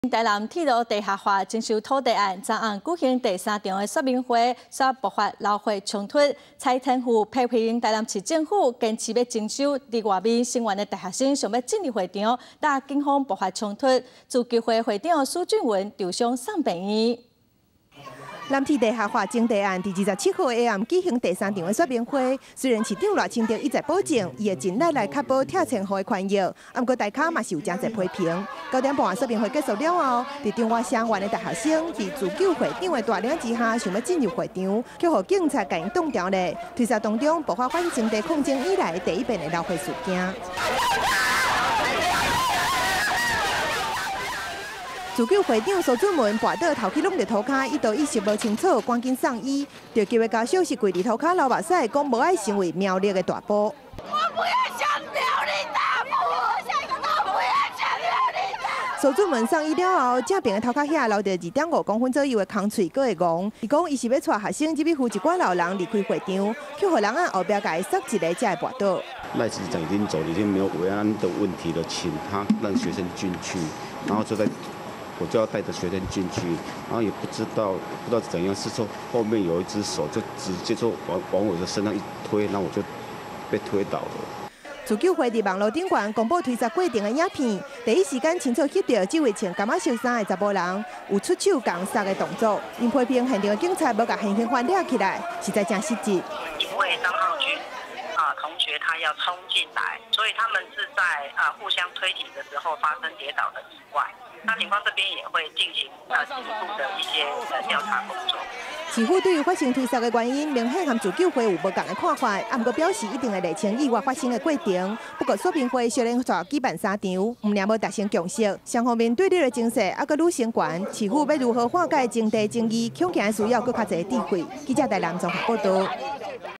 台南铁路地下化征收土地案昨暗举行第3场的说明会，所爆发劳会冲突。蔡天富批评台南市政府坚持要征收伫外面生源的大学生，想要进入会场，但警方爆发冲突。自救会会长苏俊文受伤送病院。 南铁地下化征地案伫27号下暗举行第3场的说明会，虽然市长赖清德一再保证，伊会尽力来确保拆迁户的权益，不过大家嘛是有真侪批评。9点半说明会结束了后，伫中华生源的大学生伫自救会长的带领之下，想要进入会场，却互警察甲因挡掉咧。推沙当中爆发反征地抗争以来第一遍的劳会事件。 自救会长苏俊文跋倒头去弄着涂骹，伊都意识无清楚，赶紧送医，就叫伊家属是跪伫涂骹流目屎，讲无爱成为苗栗的大埔。 我不要像苗栗大埔，我下一个都不要像苗栗大埔。 苏俊文送医了后，正边的头壳遐留着2.5公分左右的空喙，搁会戆。伊讲伊是要带学生入去扶一寡老人离开会场，却互人啊后壁甲伊塞一个，才会跋倒。 赖市长已经走，已经没有维安的问题了，请他让学生进去，然后我就要带着学生进去，然后也不知道怎样，是说后面有一只手就直接就往我的身上一推，然后我就被推倒了。 自救会伫网络顶悬公布推杀过程的影片，第一时间清楚翕到这位穿感冒恤衫的查某人有出手共杀的动作，因批评现场的警察无甲现行犯抓起来，实在真失职。 因为张浩军同学他要冲进来，所以他们是在互相推挤的时候发生跌倒的意外。 那警方这边也会进行进一步的一些调查工作。 市府对于发生推杀的原因，明显和自救会有无同的看法，不过表示一定会厘清意外发生的过程。不过说明会小连续举办3场，唔但无达成共识，双方面对立的情势还阁愈升悬。市府要如何化解征地争议，恐惊需要更较侪智慧。记者台南综合报道。